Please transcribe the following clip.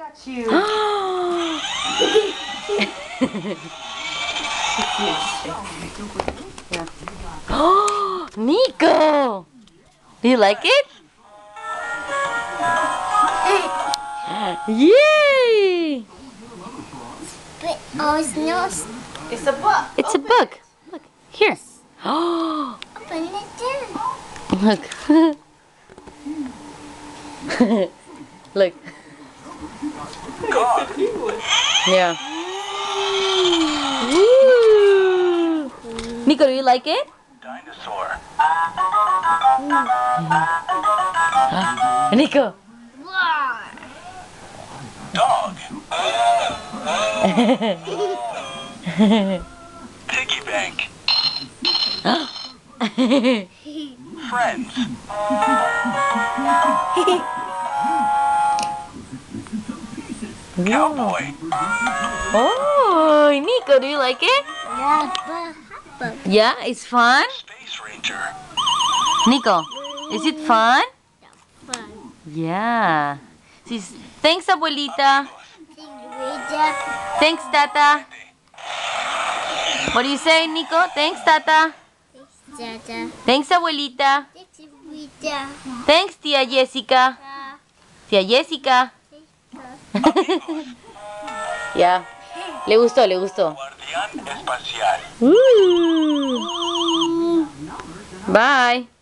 got you. Yeah. Oh, Nico! Do you like it? Yay! Oh, it's not. It's a book. It's a book. Look, here. Open it too. Look. Look. God. Yeah. Woo! Nico, do you like it? Dinosaur. Nico. Dog. Piggy bank. Friends. Cowboy. Oh, Nico, do you like it? Yeah, it's fun. Space Ranger. Nico, is it fun? Fun. Yeah. Thanks, abuelita. Thanks, tata. What do you say, Nico? Thanks, tata. Thanks, abuelita. Thanks, tía Jessica. Tía Jessica. Ya. Le gustó, le gustó. Guardián espacial. Bye.